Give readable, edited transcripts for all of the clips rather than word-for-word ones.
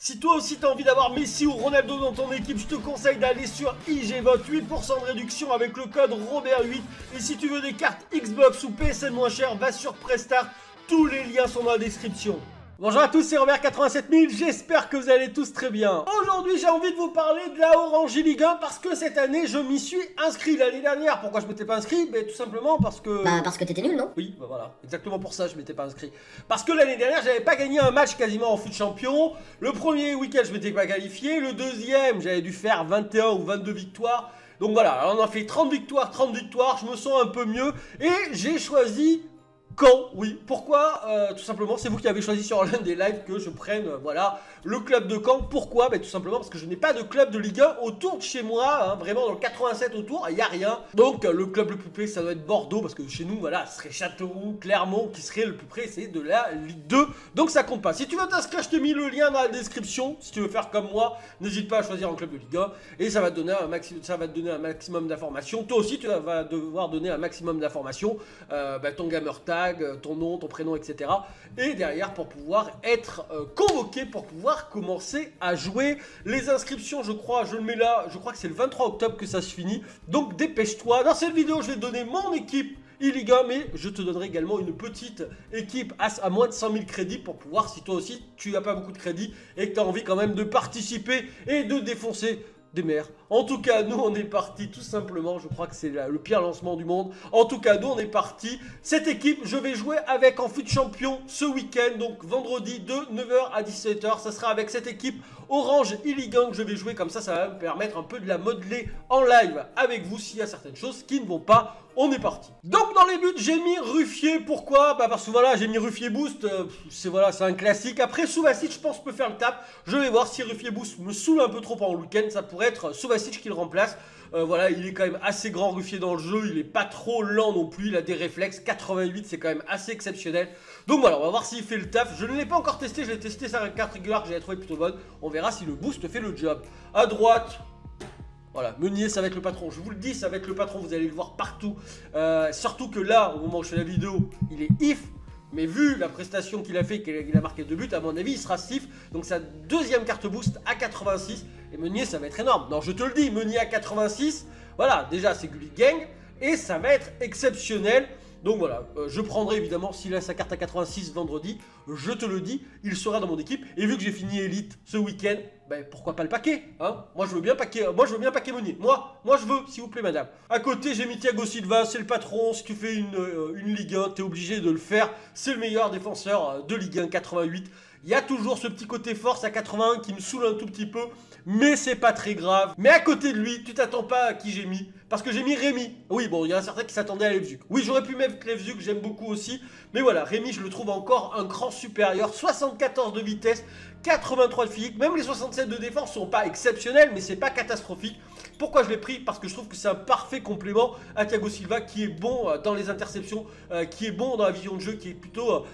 Si toi aussi t'as envie d'avoir Messi ou Ronaldo dans ton équipe, je te conseille d'aller sur IGVote, 8% de réduction avec le code Robert8. Et si tu veux des cartes Xbox ou PSN moins chères, va sur Prestart, tous les liens sont dans la description. Bonjour à tous, c'est Robert87000, j'espère que vous allez tous très bien. Aujourd'hui j'ai envie de vous parler de la Orange Ligue 1 parce que cette année je m'y suis inscrit. L'année dernière, pourquoi je m'étais pas inscrit? Tout simplement parce que... parce que t'étais nul, non? Oui, voilà, exactement pour ça je m'étais pas inscrit. Parce que l'année dernière j'avais pas gagné un match quasiment en foot champion. Le premier week-end je m'étais pas qualifié, le deuxième j'avais dû faire 21 ou 22 victoires. Donc voilà, alors on a fait 30 victoires, je me sens un peu mieux et j'ai choisi... Caen, oui. Pourquoi? Tout simplement, c'est vous qui avez choisi sur l'un des lives que je prenne, voilà, le club de Caen. Pourquoi? Tout simplement parce que je n'ai pas de club de Ligue 1 autour de chez moi, hein, vraiment dans le 87 autour, il n'y a rien. Donc le club le plus près, ça doit être Bordeaux, parce que chez nous, voilà, ce serait Châteauroux, Clermont, qui serait le plus près, c'est de la Ligue 2. Donc ça compte pas. Si tu veux t'inscrire, je te mets le lien dans la description. Si tu veux faire comme moi, n'hésite pas à choisir un club de Ligue 1 et ça va te donner un maximum d'informations. Toi aussi, tu vas devoir donner un maximum d'informations, ton gamer tag, ton nom, ton prénom, etc. Et derrière pour pouvoir être convoqué, pour pouvoir commencer à jouer. Les inscriptions, je crois, je le mets là, je crois que c'est le 23 octobre que ça se finit. Donc dépêche-toi. Dans cette vidéo, je vais te donner mon équipe Ligue 1, mais je te donnerai également une petite équipe à moins de 100 000 crédits pour pouvoir, si toi aussi tu n'as pas beaucoup de crédits et que tu as envie quand même de participer et de défoncer des mères. En tout cas, nous on est parti tout simplement, je crois que c'est le pire lancement du monde. En tout cas, nous on est parti. Cette équipe, je vais jouer avec en foot champion ce week-end, donc vendredi de 9h à 17h. Ça sera avec cette équipe Orange Ligue 1 que je vais jouer, comme ça va me permettre un peu de la modeler en live avec vous s'il y a certaines choses qui ne vont pas. On est parti. Donc dans les buts, j'ai mis Ruffier. Pourquoi? Parce que voilà, j'ai mis Ruffier Boost. C'est un classique. Après, Subasic, je pense, peut faire le tap. Je vais voir si Ruffier Boost me saoule un peu trop pendant le week-end. Ça pourrait être Subasic qui le remplace. Voilà, il est quand même assez grand Ruffier dans le jeu. Il est pas trop lent non plus. Il a des réflexes. 88, c'est quand même assez exceptionnel. Donc voilà, on va voir s'il fait le taf. Je ne l'ai pas encore testé. Je l'ai testé sa carte régulière que j'avais trouvé plutôt bonne. On verra si le boost fait le job. À droite... Voilà, Meunier, ça va être le patron. Je vous le dis, ça va être le patron. Vous allez le voir partout. Surtout que là, au moment où je fais la vidéo, il est if. Mais vu la prestation qu'il a fait, qu'il a marqué 2 buts, à mon avis, il sera sif. Donc sa deuxième carte boost à 86. Et Meunier, ça va être énorme. Non, je te le dis, Meunier à 86. Voilà, déjà, c'est Gulli Gang. Et ça va être exceptionnel. Donc voilà, je prendrai évidemment, s'il a sa carte à 86 vendredi, je te le dis, il sera dans mon équipe. Et vu que j'ai fini Elite ce week-end, pourquoi pas le paquet, hein? Moi je veux bien paquet, Meunier. Moi je veux, s'il vous plaît madame. À côté, j'ai mis Thiago Silva, c'est le patron. Si tu fais une Ligue 1, t'es obligé de le faire. C'est le meilleur défenseur de Ligue 1, 88. Il y a toujours ce petit côté force à 81 qui me saoule un tout petit peu, mais c'est pas très grave. Mais à côté de lui, tu t'attends pas à qui j'ai mis, parce que j'ai mis Rémi. Oui, bon, il y en a certains qui s'attendaient à Levzuk. Oui, j'aurais pu mettre Levzuk, j'aime beaucoup aussi, mais voilà, Rémi, je le trouve encore un cran supérieur. 74 de vitesse, 83 de physique, même les 67 de défense sont pas exceptionnels, mais c'est pas catastrophique. Pourquoi je l'ai pris? Parce que je trouve que c'est un parfait complément à Thiago Silva, qui est bon dans les interceptions, qui est bon dans la vision de jeu, qui est plutôt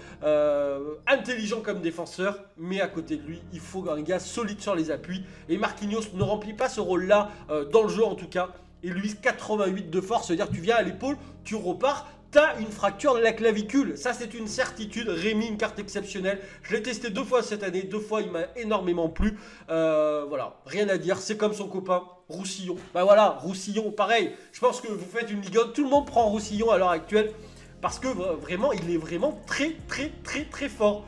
intelligent comme défenseur. Mais à côté de lui, il faut un gars solide sur les appuis. Et Marquinhos ne remplit pas ce rôle-là dans le jeu en tout cas. Et lui, 88 de force, c'est-à-dire que tu viens à l'épaule, tu repars. T'as une fracture de la clavicule, ça c'est une certitude. Rémi, une carte exceptionnelle. Je l'ai testé 2 fois cette année, 2 fois il m'a énormément plu. Voilà, rien à dire, c'est comme son copain Roussillon. Voilà, Roussillon, pareil. Je pense que vous faites une Ligue 1, tout le monde prend Roussillon à l'heure actuelle. Parce que vraiment, il est vraiment très fort.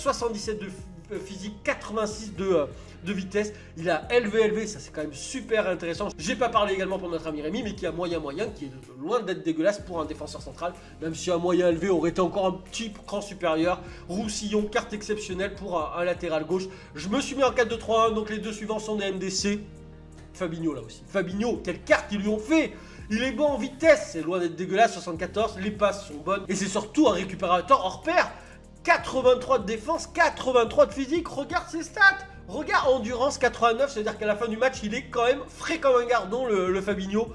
77 de physique, 86 de vitesse. Il a LV, ça c'est quand même super intéressant. J'ai pas parlé également pour notre ami Rémi, mais qui a moyen, qui est loin d'être dégueulasse pour un défenseur central. Même si un moyen LV aurait été encore un petit cran supérieur. Roussillon, carte exceptionnelle pour un latéral gauche. Je me suis mis en 4-2-3-1, donc les deux suivants sont des MDC. Fabinho là aussi. Fabinho, quelle carte ils lui ont fait! Il est bon en vitesse, c'est loin d'être dégueulasse, 74, les passes sont bonnes. Et c'est surtout un récupérateur hors pair. 83 de défense, 83 de physique, regarde ses stats. Regarde, endurance 89, c'est-à-dire qu'à la fin du match, il est quand même frais comme un gardon, le Fabinho.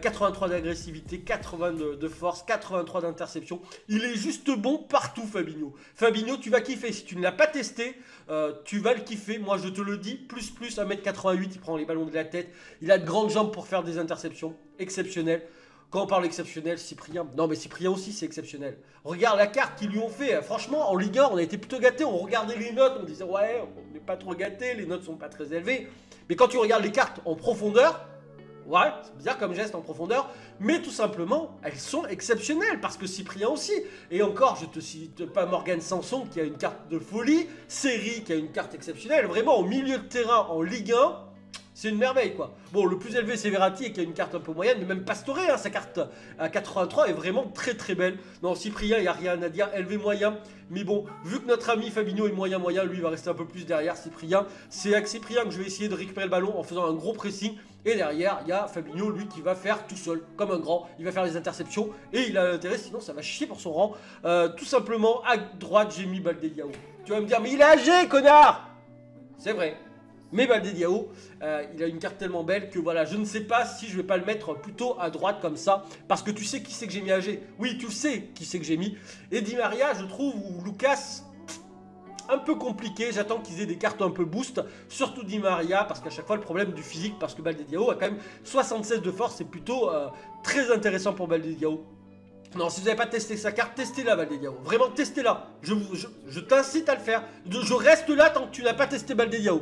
83 d'agressivité, 80 de force, 83 d'interception. Il est juste bon partout, Fabinho. Fabinho, tu vas kiffer. Si tu ne l'as pas testé, tu vas le kiffer. Moi, je te le dis, plus 1m88, il prend les ballons de la tête. Il a de grandes jambes pour faire des interceptions exceptionnelles. Quand on parle exceptionnel, Cyprien. Non, mais Cyprien aussi, c'est exceptionnel. Regarde la carte qu'ils lui ont fait. Franchement, en Ligue 1, on a été plutôt gâtés. On regardait les notes, on disait, ouais, on n'est pas trop gâtés, les notes sont pas très élevées. Mais quand tu regardes les cartes en profondeur, ouais, c'est bizarre comme geste en profondeur, mais tout simplement, elles sont exceptionnelles, parce que Cyprien aussi. Et encore, je te cite pas Morgan Sanson qui a une carte de folie, Seri qui a une carte exceptionnelle. Vraiment, au milieu de terrain, en Ligue 1, c'est une merveille, quoi. Bon, le plus élevé, c'est Verratti, qui a une carte un peu moyenne, mais même Pastore, hein, sa carte à 83 est vraiment très très belle. Non, Cyprien, il n'y a rien à dire, élevé moyen. Mais bon, vu que notre ami Fabinho est moyen, lui, il va rester un peu plus derrière Cyprien. C'est avec Cyprien que je vais essayer de récupérer le ballon en faisant un gros pressing. Et derrière, il y a Fabinho, lui, qui va faire tout seul, comme un grand. Il va faire les interceptions et il a l'intérêt, sinon ça va chier pour son rang. Tout simplement, à droite, j'ai mis Baldé Diao. Tu vas me dire, mais il est âgé, connard! C'est vrai. Mais Baldé Diao, il a une carte tellement belle que voilà, je ne sais pas si je vais pas le mettre plutôt à droite comme ça. Parce que tu sais qui c'est que j'ai mis âgé. Oui, tu sais qui c'est que j'ai mis. Et Di Maria, je trouve, ou Lucas, un peu compliqué. J'attends qu'ils aient des cartes un peu boost. Surtout Di Maria, parce qu'à chaque fois, le problème du physique, parce que Baldé Diao a quand même 76 de force. C'est plutôt très intéressant pour Baldé Diao. Non, si vous n'avez pas testé sa carte, testez-la, Baldé Diao. Vraiment, testez-la. Je t'incite à le faire. Je reste là tant que tu n'as pas testé Baldé Diao.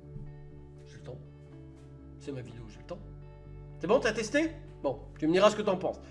C'est ma vidéo, j'ai le temps. C'est bon, t'as testé? Bon, tu me diras ce que t'en penses.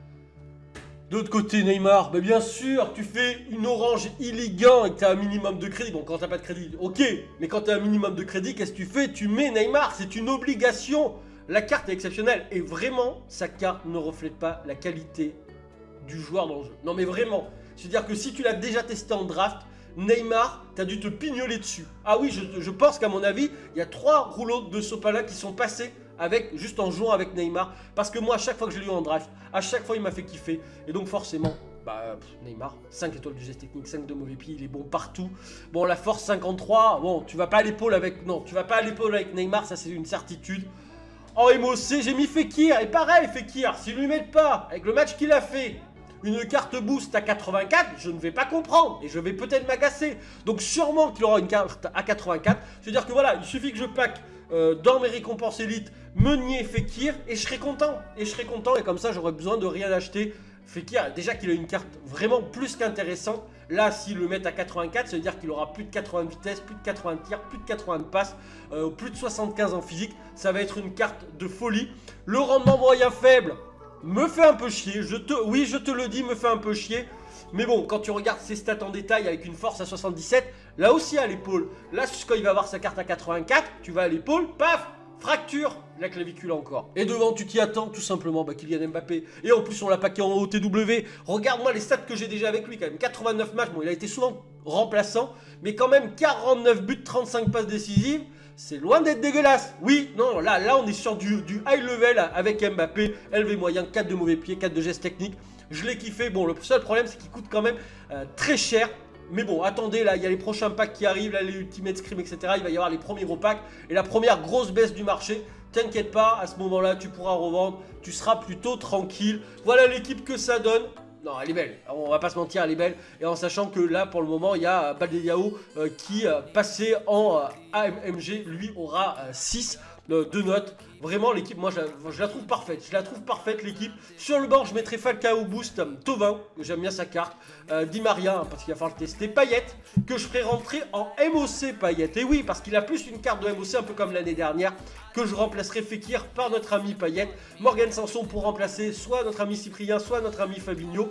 De l'autre côté, Neymar, bah bien sûr, tu fais une orange illigan et que t'as un minimum de crédit. Bon, quand t'as pas de crédit, ok. Mais quand t'as un minimum de crédit, qu'est-ce que tu fais? Tu mets Neymar, c'est une obligation. La carte est exceptionnelle. Et vraiment, sa carte ne reflète pas la qualité du joueur dans le jeu. Non mais vraiment. C'est-à-dire que si tu l'as déjà testé en draft, Neymar, t'as dû te pignoler dessus. Ah oui, je pense qu'à mon avis, il y a 3 rouleaux de Sopala qui sont passés avec, juste en jouant avec Neymar. Parce que moi, à chaque fois que je l'ai eu en draft, à chaque fois, il m'a fait kiffer. Et donc forcément, bah, Neymar, 5 étoiles de geste technique, 5 de mauvais pied, il est bon partout. Bon, la force 53, bon, tu vas pas à l'épaule avec... Non, tu vas pas à l'épaule avec Neymar, ça c'est une certitude. En MOC, j'ai mis Fekir, et pareil, Fekir, s'ils lui mettent pas, avec le match qu'il a fait, une carte boost à 84, je ne vais pas comprendre et je vais peut-être m'agacer. Donc sûrement qu'il aura une carte à 84. C'est-à-dire que voilà, il suffit que je pack dans mes récompenses élites Meunier, Fekir et je serai content. Et comme ça, j'aurai besoin de rien acheter. Fekir, déjà qu'il a une carte vraiment plus qu'intéressante. Là, s'il le met à 84, ça veut dire qu'il aura plus de 80 de vitesse, plus de 80 de tir, plus de 80 de passe, plus de 75 en physique. Ça va être une carte de folie. Le rendement moyen faible me fait un peu chier, oui je te le dis, me fait un peu chier. Mais bon, quand tu regardes ses stats en détail avec une force à 77, là aussi à l'épaule. Là, quand il va avoir sa carte à 84, tu vas à l'épaule, paf, fracture la clavicule encore. Et devant, tu t'y attends tout simplement, bah, Kylian Mbappé. Et en plus, on l'a paqué en OTW. Regarde-moi les stats que j'ai déjà avec lui quand même. 89 matchs, bon, il a été souvent remplaçant, mais quand même 49 buts, 35 passes décisives. C'est loin d'être dégueulasse. Oui, non, là on est sur du high level avec Mbappé. Élevé moyen, 4 de mauvais pied, 4 de gestes techniques. Je l'ai kiffé. Bon, le seul problème, c'est qu'il coûte quand même très cher. Mais bon, attendez, là, il y a les prochains packs qui arrivent, là, les Ultimate Scrim, etc. Il va y avoir les premiers gros packs et la première grosse baisse du marché. T'inquiète pas, à ce moment-là, tu pourras revendre. Tu seras plutôt tranquille. Voilà l'équipe que ça donne. Non, elle est belle, on va pas se mentir, elle est belle. Et en sachant que là, pour le moment, il y a Baldé Diao qui, passé en AMG, lui aura 6 de notes. Vraiment, l'équipe, moi, je la trouve parfaite. Je la trouve parfaite, l'équipe. Sur le banc, je mettrai Falcao Boost, Thauvin, que j'aime bien sa carte. Di Maria, parce qu'il va falloir le tester. Payet, que je ferai rentrer en MOC Payet. Et oui, parce qu'il a plus une carte de MOC, un peu comme l'année dernière, que je remplacerai Fekir par notre ami Payet. Morgan Sanson pour remplacer soit notre ami Cyprien, soit notre ami Fabinho.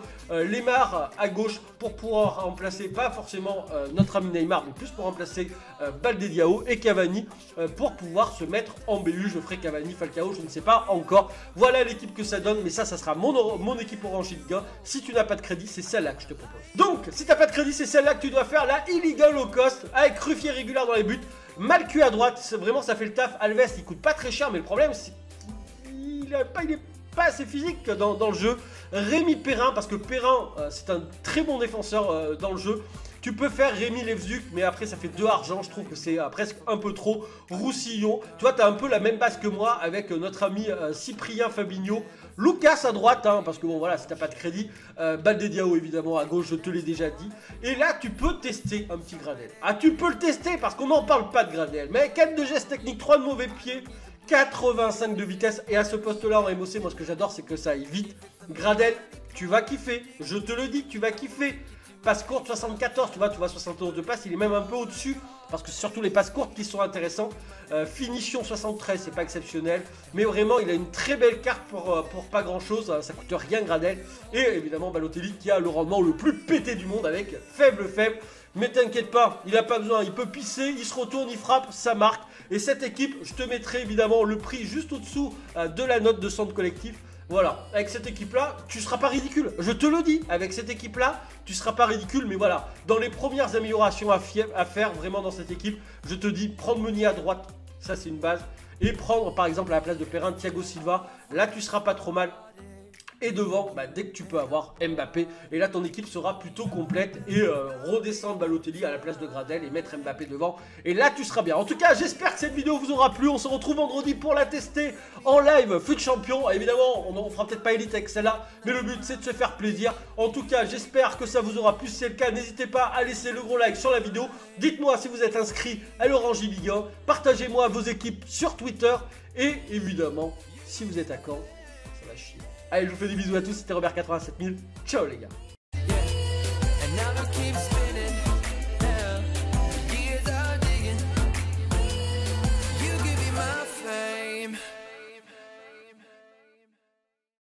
Lemar à gauche pour pouvoir remplacer, pas forcément notre ami Neymar, mais plus pour remplacer Baldé Diao. Et Cavani pour pouvoir se mettre en BU. Je ferai Cavani, Falcao, je ne sais pas encore. Voilà l'équipe que ça donne, mais ça sera mon équipe Orange Ligue 1. Si tu n'as pas de crédit, c'est celle-là que je te propose. Donc, si tu n'as pas de crédit, c'est celle-là que tu dois faire, la illegal low cost, avec Ruffier régulière dans les buts. Malcu à droite, vraiment ça fait le taf. Alves, il coûte pas très cher, mais le problème, c'est qu'il est pas assez physique dans le jeu. Rémi Perrin, parce que Perrin, c'est un très bon défenseur dans le jeu. Tu peux faire Rémi Levzuk, mais après ça fait 2 argent, je trouve que c'est presque un peu trop. Roussillon, toi tu as un peu la même base que moi avec notre ami Cyprien Fabinho. Lucas à droite, hein, parce que bon voilà, si t'as pas de crédit. Baldé Diao évidemment à gauche, je te l'ai déjà dit. Et là tu peux tester un petit Gradel. Ah tu peux le tester parce qu'on n'en parle pas de Gradel. Mais 4 de gestes techniques, 3 de mauvais pieds, 85 de vitesse. Et à ce poste-là en MOC, moi ce que j'adore, c'est que ça aille vite. Gradel, tu vas kiffer. Je te le dis, tu vas kiffer. Passe courte 74, tu vois 71 de passe, il est même un peu au-dessus. Parce que c'est surtout les passes courtes qui sont intéressants. Finition 73, c'est pas exceptionnel. Mais vraiment, il a une très belle carte pour pas grand-chose. Ça coûte rien Gradel. Et évidemment, Balotelli qui a le rendement le plus pété du monde avec faible. Mais t'inquiète pas, il a pas besoin, il peut pisser, il se retourne, il frappe, ça marque. Et cette équipe, je te mettrai évidemment le prix juste au-dessous de la note de centre collectif. Voilà, avec cette équipe-là, tu seras pas ridicule. Je te le dis, avec cette équipe-là, tu seras pas ridicule. Mais voilà, dans les premières améliorations à faire vraiment dans cette équipe, je te dis, prendre Meunier à droite, ça c'est une base. Et prendre par exemple à la place de Perrin, Thiago Silva, là tu seras pas trop mal. Et devant, dès que tu peux avoir Mbappé. Et là, ton équipe sera plutôt complète. Et redescendre Balotelli à la place de Gradel et mettre Mbappé devant. Et là, tu seras bien. En tout cas, j'espère que cette vidéo vous aura plu. On se retrouve vendredi pour la tester en live Foot Champion. Évidemment, on fera peut-être pas élite avec celle-là. Mais le but, c'est de se faire plaisir. En tout cas, j'espère que ça vous aura plu. Si c'est le cas, n'hésitez pas à laisser le gros like sur la vidéo. Dites-moi si vous êtes inscrit à l'Orange Ligue 1. Partagez-moi vos équipes sur Twitter. Et évidemment, si vous êtes à Caen, ça va chier. Allez, je vous fais des bisous à tous, c'était Robert 87 000. Ciao les gars.